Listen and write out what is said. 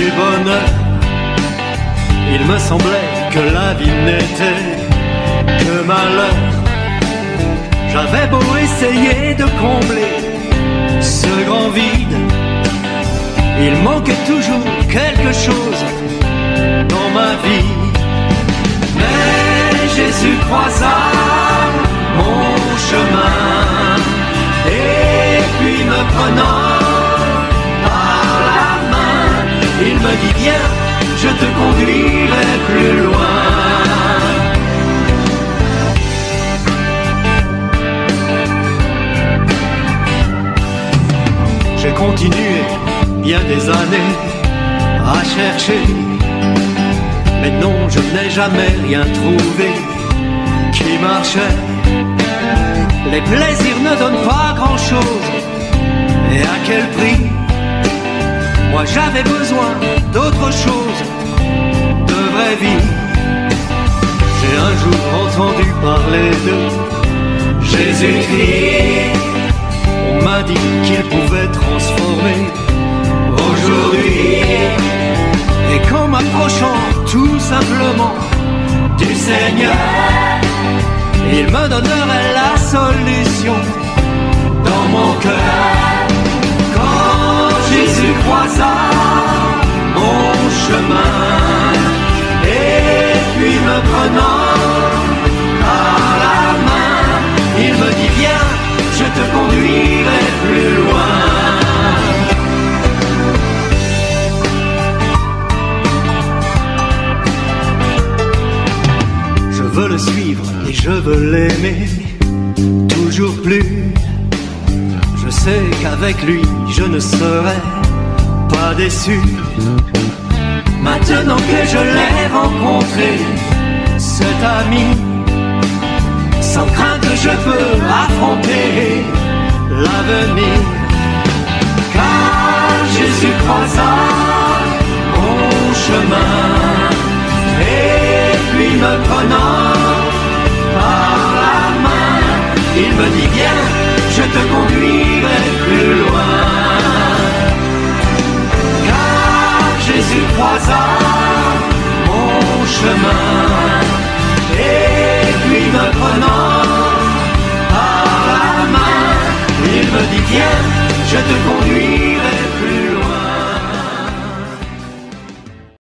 du bonheur. Il me semblait que la vie n'était que malheur. J'avais beau essayer de combler ce grand vide, il manquait toujours quelque chose dans ma vie. Mais Jésus croisa mon chemin, et puis me prenant par la main, il me dit viens, je te conduirai plus loin. J'ai continué bien des années à chercher, mais non, je n'ai jamais rien trouvé qui marchait. Les plaisirs ne donnent pas grand-chose, et à quel prix? Moi j'avais besoin d'autre chose, de vraie vie. J'ai un jour entendu parler de Jésus-Christ. On m'a dit qu'il pouvait transformer aujourd'hui. Et qu'en m'approchant tout simplement du Seigneur, il me donnerait la solution dans mon cœur. Quand Jésus croisa mon chemin, et puis me prenant par la main, il me dit viens, je te conduirai plus loin. Je veux le suivre et je veux l'aimer toujours plus. Je sais qu'avec lui je ne serai pas déçu. Maintenant que je l'ai rencontré, cet ami, sans crainte je peux affronter l'avenir. Car Jésus croisa mon chemin, et puis me prenant par la main, il me dit viens, je te conduirai plus loin. Car Jésus croisa mon chemin, et puis me prenant par la main, il me dit viens, je te conduirai